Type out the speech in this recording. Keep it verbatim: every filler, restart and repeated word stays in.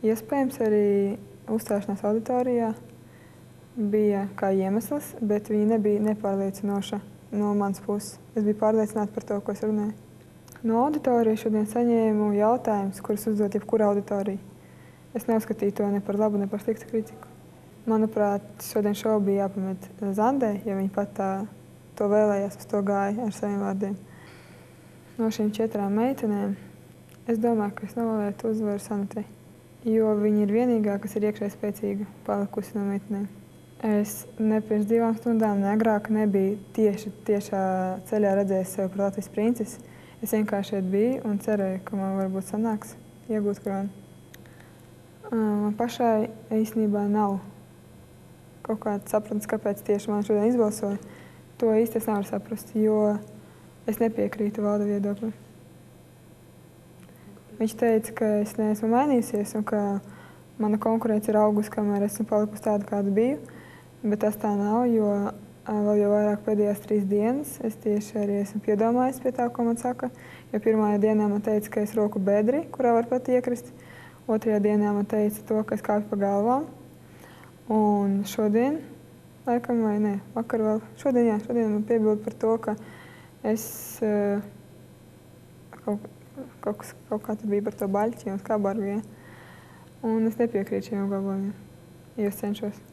Iespējams, arī uzstāšanās auditorijā bija kā iemesls, bet viņa nebija nepārliecinoša no manas puses. Es biju pārliecināta par to, ko es runāju. No auditorijas šodien saņēmu jautājumus, kurus uzdot jebkura auditorija. Es neuzskatīju to ne par labu, ne par sliktu kritiku. Manuprāt, šodien šovu bija jāpamet Zandai, ja viņa pat tā, to vēlējās, uz to gāja ar saviem vārdiem. No šīm četrām meitenēm es domāju, ka es novēlētu uzvaru Sanutei, jo viņa ir vienīgā, kas ir iekšēji spēcīga palikusi no meitenēm. Es ne pirms divām stundām, ne agrāk nebiju tieši tiešā ceļā redzējis sevi par Latvijas princesi. Es vienkārši šeit biju un cerēju, ka man varbūt sanāks iegūt kroni. Man pašai īstenībā nav kaut kāda sapratnes, kāpēc tieši man šodien izbalsoja. To īsti es nevaru saprast, jo es nepiekrītu valda viedoklim. Viņš teica, ka es neesmu mainījusies un ka mana konkurence ir augusi, kamēr esmu palikusi tāda, kāda biju. Bet tas tā nav, jo vēl jau vairāk pēdējās trīs dienas es tieši arī esmu piedomājis pie tā, ko man saka. Jo pirmajā dienā man teica, ka es roku bedri, kurā var pat iekrist. Otrajā dienā man teica to, ka es kāpju pa galvām. Un šodien, laikam vai ne, vakar vēl, šodien, jā, šodien man piebilda par to, ka es uh, kaut, kaut, kaut kā tad bija par to baļķi un skābargu, ja. Un es nepiekrītu šiem apgalvojumiem, jo es cenšos.